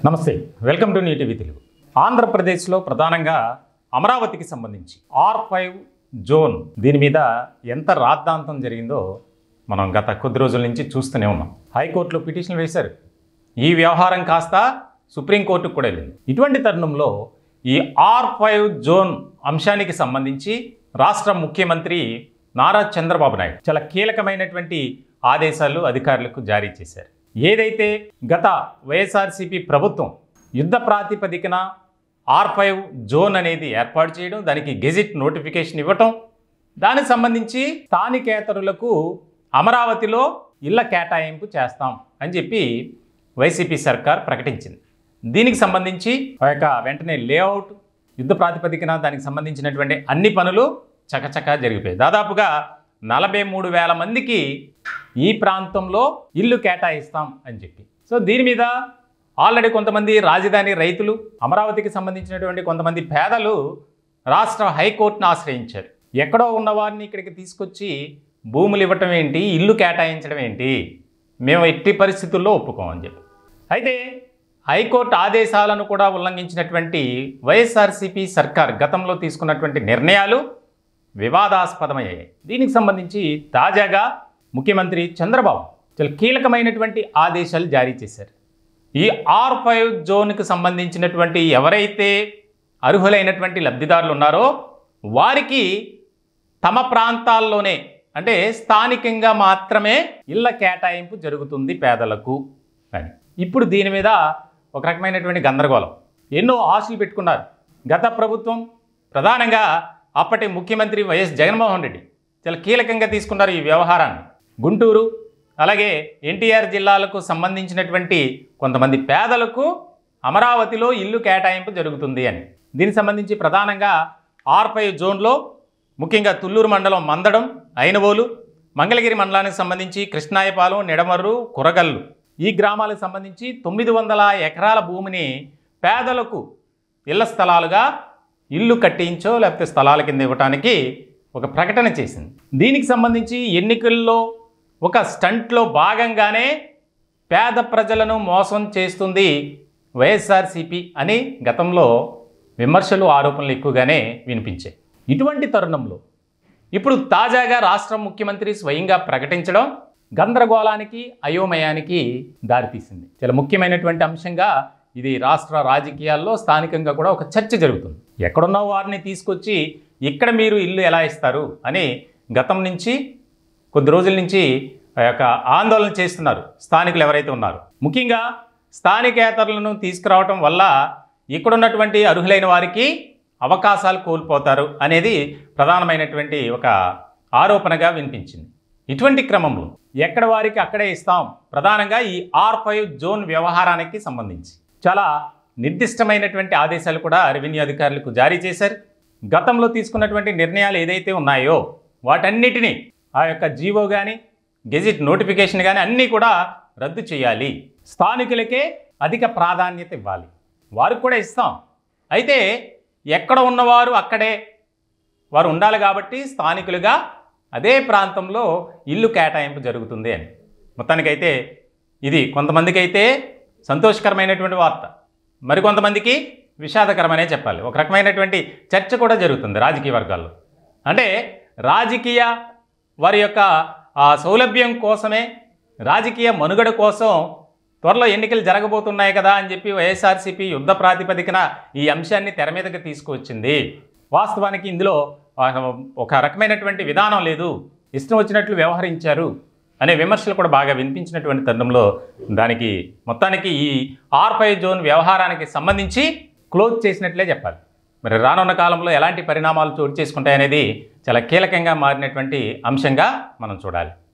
నమస్తే, welcome to new TV Telugu. ఆంధ్రప్రదేశ్లో ప్రధానంగా అమరావతికి సంబంధించి R5 జోన్ దీని మీద ఎంత రాద్ధాంతం జరిగిందో మనం గత కొద్ది రోజుల నుంచి చూస్తూనే ఉన్నాం. హైకోర్టులో పిటిషన్లు వేశారు. ఈ వ్యవహారం కాస్త సుప్రీంకోర్టుకు కూడా వెళ్ళింది. ఇటువంటి తరుణంలో ఈ R5 జోన్ అంశానికి సంబంధించి రాష్ట్ర ముఖ్యమంత్రి నారా చంద్రబాబు నాయుడు చాలా కీలకమైనటువంటి ఆదేశాలు అధికారులకు జారీ చేశారు. ఏదైతే గత వైఎస్ఆర్సీపీ ప్రభుత్వం యుద్ధ ప్రాతిపదికన R5 జోన్ అనేది ఏర్పాటు చేయడం, దానికి గెజిట్ నోటిఫికేషన్ ఇవ్వటం, దానికి సంబంధించి స్థానికేతరులకు అమరావతిలో ఇళ్ల కేటాయింపు చేస్తాం అని చెప్పి వైసీపీ సర్కార్ ప్రకటించింది. దీనికి సంబంధించి వెంటనే లేఅవుట్, యుద్ధ ప్రాతిపదికన దానికి సంబంధించినటువంటి అన్ని పనులు చకచకా జరిగిపోయాయి. దాదాపుగా 43,000 మందికి ఈ ప్రాంతంలో ఇల్లు కేటాయిస్తాం అని చెప్పి. సో దీని మీద ఆల్రెడీ కొంతమంది రాజధాని రైతులు, అమరావతికి సంబంధించినటువంటి కొంతమంది పేదలు రాష్ట్ర హైకోర్టును ఆశ్రయించారు. ఎక్కడో ఉన్నవారిని ఇక్కడికి తీసుకొచ్చి భూములు ఇవ్వటం ఏంటి, ఇల్లు కేటాయించడం ఏంటి, మేము ఎట్టి పరిస్థితుల్లో ఒప్పుకోమని చెప్పి. అయితే హైకోర్టు ఆదేశాలను కూడా ఉల్లంఘించినటువంటి వైఎస్ఆర్సీపీ సర్కార్ గతంలో తీసుకున్నటువంటి నిర్ణయాలు వివాదాస్పదమయ్యాయి. దీనికి సంబంధించి తాజాగా ముఖ్యమంత్రి చంద్రబాబు చాలా కీలకమైనటువంటి ఆదేశాలు జారీ చేశారు. ఈ R5 జోన్కి సంబంధించినటువంటి ఎవరైతే అర్హులైనటువంటి లబ్ధిదారులు ఉన్నారో వారికి తమ ప్రాంతాల్లోనే, అంటే స్థానికంగా మాత్రమే ఇళ్ల కేటాయింపు జరుగుతుంది పేదలకు అని. ఇప్పుడు దీని మీద ఒక రకమైనటువంటి గందరగోళం. ఎన్నో ఆశలు పెట్టుకున్నారు గత ప్రభుత్వం. ప్రధానంగా అప్పటి ముఖ్యమంత్రి వైఎస్ జగన్మోహన్ రెడ్డి చాలా కీలకంగా తీసుకున్నారు ఈ వ్యవహారాన్ని. గుంటూరు అలాగే ఎన్టీఆర్ జిల్లాలకు సంబంధించినటువంటి కొంతమంది పేదలకు అమరావతిలో ఇల్లు కేటాయింపు జరుగుతుంది అని. దీనికి సంబంధించి ప్రధానంగా R5 జోన్లో ముఖ్యంగా తుళ్ళూరు మండలం మందడం, ఐనవోలు, మంగళగిరి మండలానికి సంబంధించి కృష్ణాయపాలెం, నిడమర్రు, కురగల్లు ఈ గ్రామాలకు సంబంధించి 900 ఎకరాల భూమిని పేదలకు ఇళ్ల స్థలాలుగా ఇల్లు కట్టించో లేకపోతే స్థలాల కింద ఇవ్వడానికి ఒక ప్రకటన చేసింది. దీనికి సంబంధించి ఎన్నికల్లో ఒక స్టంట్లో భాగంగానే పేద ప్రజలను మోసం చేస్తుంది వైఎస్ఆర్సీపీ అని గతంలో విమర్శలు, ఆరోపణలు ఎక్కువగానే వినిపించాయి. ఇటువంటి తరుణంలో ఇప్పుడు తాజాగా రాష్ట్ర ముఖ్యమంత్రి స్వయంగా ప్రకటించడం గందరగోళానికి, అయోమయానికి దారితీసింది. చాలా ముఖ్యమైనటువంటి అంశంగా ఇది రాష్ట్ర రాజకీయాల్లో స్థానికంగా కూడా ఒక చర్చ జరుగుతుంది. ఎక్కడున్న వారిని తీసుకొచ్చి ఇక్కడ మీరు ఇల్లు ఎలా ఇస్తారు అని గతం నుంచి కొద్ది రోజుల నుంచి ఆందోళన చేస్తున్నారు స్థానికులు ఎవరైతే ఉన్నారో. ముఖ్యంగా స్థానికేతరులను తీసుకురావటం వల్ల ఇక్కడున్నటువంటి అర్హులైన వారికి అవకాశాలు కోల్పోతారు అనేది ప్రధానమైనటువంటి ఒక ఆరోపణగా వినిపించింది. ఇటువంటి క్రమంలో ఎక్కడ వారికి అక్కడే ఇస్తాం. ప్రధానంగా ఈ R5 జోన్ వ్యవహారానికి సంబంధించి చాలా నిర్దిష్టమైనటువంటి ఆదేశాలు కూడా రెవెన్యూ అధికారులకు జారీ చేశారు. గతంలో తీసుకున్నటువంటి నిర్ణయాలు ఏదైతే ఉన్నాయో వాటన్నిటినీ ఆ యొక్క జీవో కానీ, గెజిట్ నోటిఫికేషన్ కానీ అన్నీ కూడా రద్దు చేయాలి. స్థానికులకే అధిక ప్రాధాన్యత ఇవ్వాలి. వారికి కూడా ఇస్తాం. అయితే ఎక్కడ ఉన్నవారు అక్కడే వారు ఉండాలి కాబట్టి స్థానికులుగా అదే ప్రాంతంలో ఇల్లు కేటాయింపు జరుగుతుంది అని. మొత్తానికైతే ఇది కొంతమందికి అయితే సంతోషకరమైనటువంటి వార్త, మరికొంతమందికి విషాదకరమనే చెప్పాలి. ఒక రకమైనటువంటి చర్చ కూడా జరుగుతుంది రాజకీయ వర్గాల్లో. అంటే రాజకీయ వారి యొక్క సౌలభ్యం కోసమే, రాజకీయ మనుగడ కోసం త్వరలో ఎన్నికలు జరగబోతున్నాయి కదా అని చెప్పి వైఎస్ఆర్సీపీ యుద్ధ ప్రాతిపదికన ఈ అంశాన్ని తెర మీదకి తీసుకువచ్చింది. వాస్తవానికి ఇందులో ఒక రకమైనటువంటి విధానం లేదు, ఇష్టం వచ్చినట్లు వ్యవహరించారు అనే విమర్శలు కూడా బాగా వినిపించినటువంటి తరుణంలో దానికి మొత్తానికి ఈ R5 జోన్ వ్యవహారానికి సంబంధించి క్లోజ్ చేసినట్లే చెప్పాలి. మరి రానున్న కాలంలో ఎలాంటి పరిణామాలు చోటు చేసుకుంటాయనేది చాలా కీలకంగా మారినటువంటి అంశంగా మనం చూడాలి.